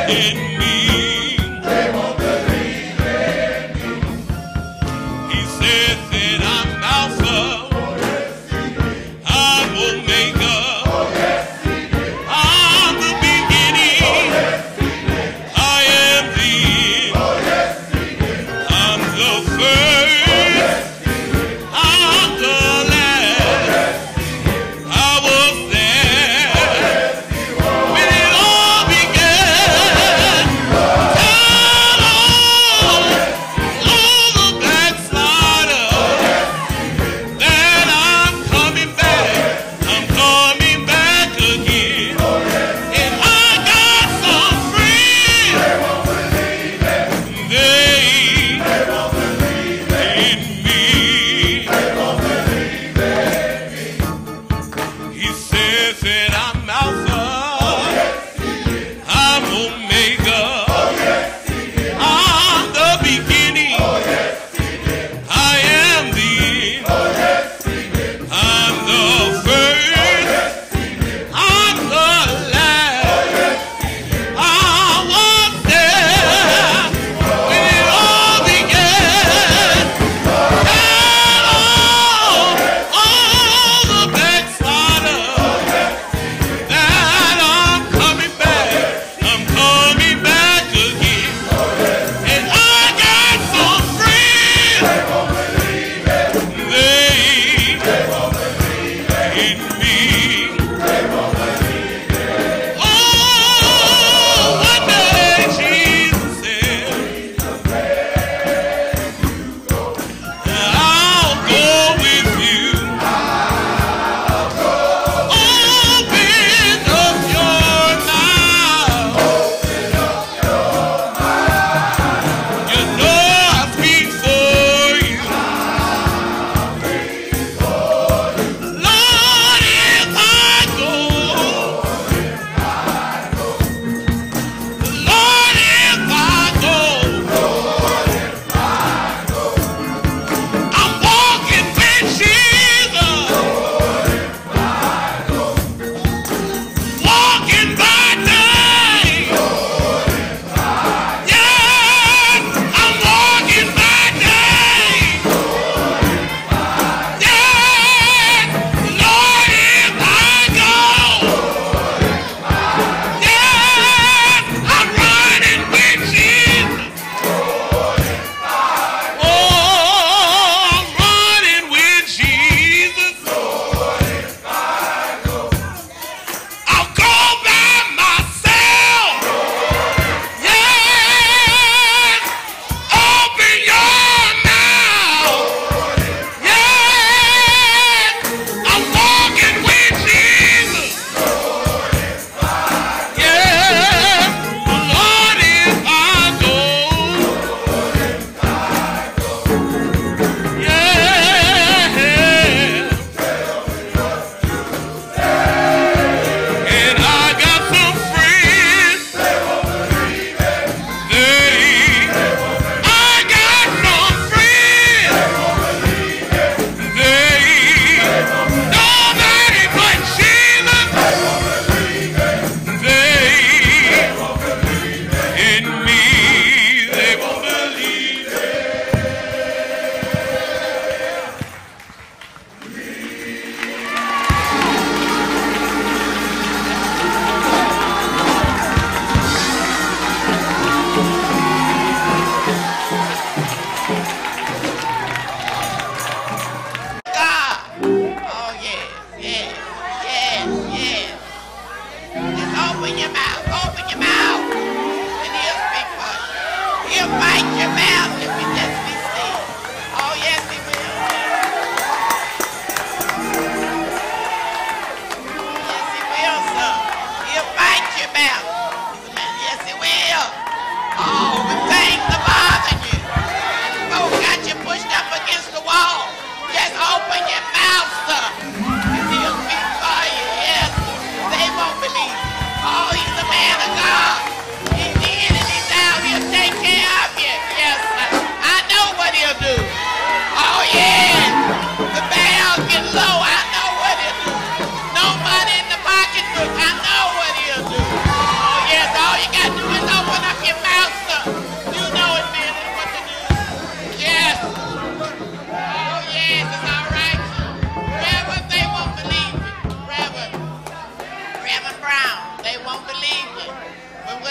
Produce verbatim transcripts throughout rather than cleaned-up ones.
in me. They won't believe in me. He said that I'm Alpha, Oh, yes, he did. I'm Omega, Oh, yes, he did. I'm the beginning, Oh, yes, he did. I am the end, Oh, yes, he did. I'm the first, I'm the last, I was there when it all began. Tell all, all the backsliders that I'm coming back, I'm coming back again. And I got some friends, They won't believe it. they They won't believe it. in me. They won't believe it. He says that I'm Alpha, Yes, he did. I'm Omega, Oh, yes, he did. I'm the beginning, Oh, yes, he did. I am the end, Oh, yes, he did. I'm the first, Yes, he did. I'm the last, I was there when it all began. Tell all, all the backsliders that I'm coming back, I'm coming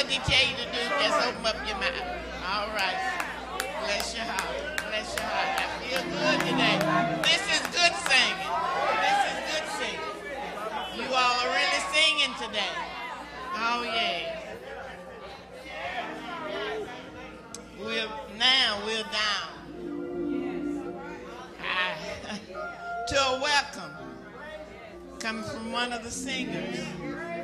what he tell you to do? Just open up your mouth. All right. Bless your heart. Bless your heart. I feel good today. This is good singing. This is good singing. You all are really singing today. Oh, yeah. We're, now we're down I, to a welcome coming from one of the singers.